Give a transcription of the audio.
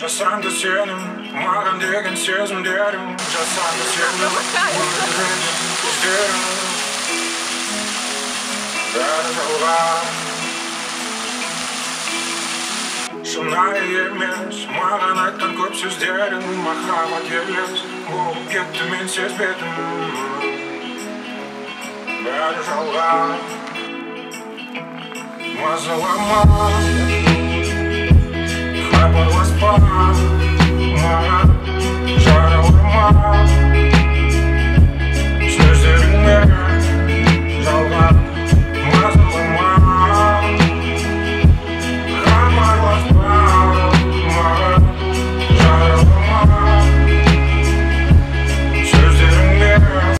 Жасанды сенім, маған деген сезімдерім. Жасанды сенім, маған деген көздерім. Бәрі жалған, шынайы емес маған айтқан көп сөздерің. Махаббат елес болып кетті, мен сезбедім. Бәрі жалған, мазалама, хабарласпа маған, жаралама.